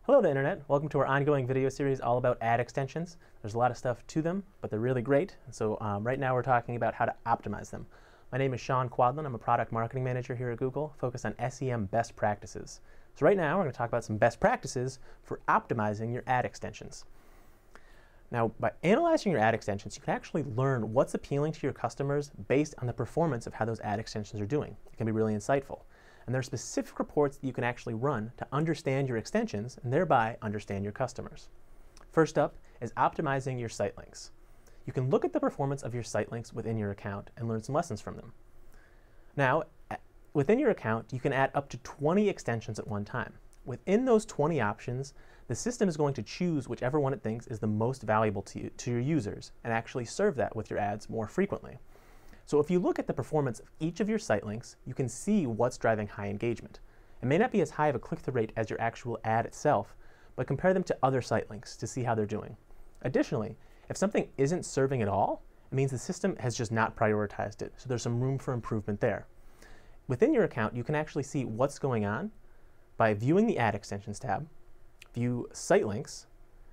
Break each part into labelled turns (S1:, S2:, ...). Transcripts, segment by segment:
S1: Hello to Internet. Welcome to our ongoing video series all about ad extensions. There's a lot of stuff to them, but they're really great. So right now we're talking about how to optimize them. My name is Sean Quadlin. I'm a product marketing manager here at Google, focused on SEM best practices. So right now we're going to talk about some best practices for optimizing your ad extensions. Now, by analyzing your ad extensions, you can actually learn what's appealing to your customers based on the performance of how those ad extensions are doing. It can be really insightful. And there are specific reports that you can actually run to understand your extensions and thereby understand your customers. First up is optimizing your site links. You can look at the performance of your site links within your account and learn some lessons from them. Now, within your account, you can add up to 20 extensions at one time. Within those 20 options, the system is going to choose whichever one it thinks is the most valuable to your users and actually serve that with your ads more frequently. So if you look at the performance of each of your site links, you can see what's driving high engagement. It may not be as high of a click-through rate as your actual ad itself, but compare them to other site links to see how they're doing. Additionally, if something isn't serving at all, it means the system has just not prioritized it, so there's some room for improvement there. Within your account, you can actually see what's going on by viewing the Ad Extensions tab, view site links,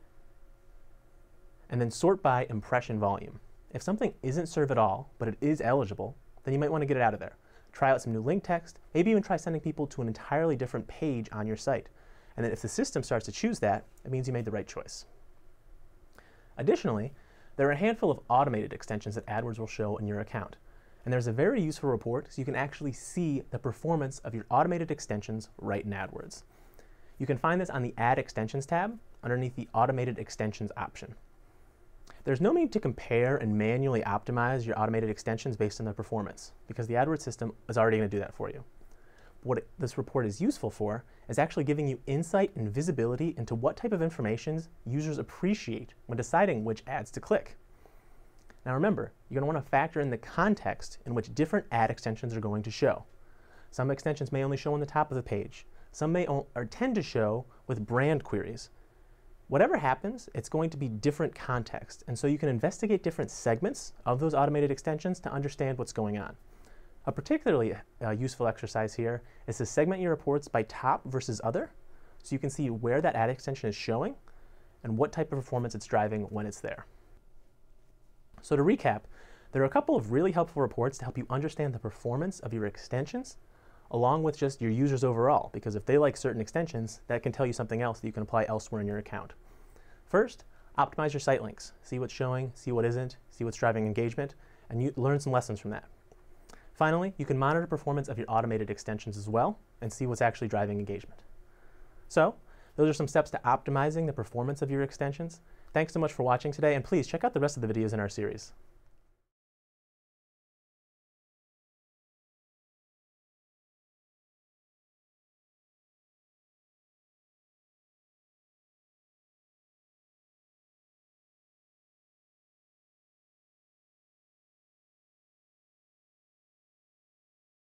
S1: and then sort by impression volume. If something isn't served at all, but it is eligible, then you might want to get it out of there. Try out some new link text, maybe even try sending people to an entirely different page on your site. And then if the system starts to choose that, it means you made the right choice. Additionally, there are a handful of automated extensions that AdWords will show in your account. And there's a very useful report so you can actually see the performance of your automated extensions right in AdWords. You can find this on the Ad Extensions tab underneath the Automated Extensions option. There's no need to compare and manually optimize your automated extensions based on their performance, because the AdWords system is already going to do that for you. What this report is useful for is actually giving you insight and visibility into what type of information users appreciate when deciding which ads to click. Now remember, you're going to want to factor in the context in which different ad extensions are going to show. Some extensions may only show on the top of the page. Some may tend to show with brand queries. Whatever happens, it's going to be different context, and so you can investigate different segments of those automated extensions to understand what's going on. A particularly useful exercise here is to segment your reports by top versus other, so you can see where that ad extension is showing and what type of performance it's driving when it's there. So to recap, there are a couple of really helpful reports to help you understand the performance of your extensions, along with just your users overall, because if they like certain extensions, that can tell you something else that you can apply elsewhere in your account. First, optimize your site links. See what's showing, see what isn't, see what's driving engagement, and you learn some lessons from that. Finally, you can monitor performance of your automated extensions as well and see what's actually driving engagement. So, those are some steps to optimizing the performance of your extensions. Thanks so much for watching today, and please check out the rest of the videos in our series.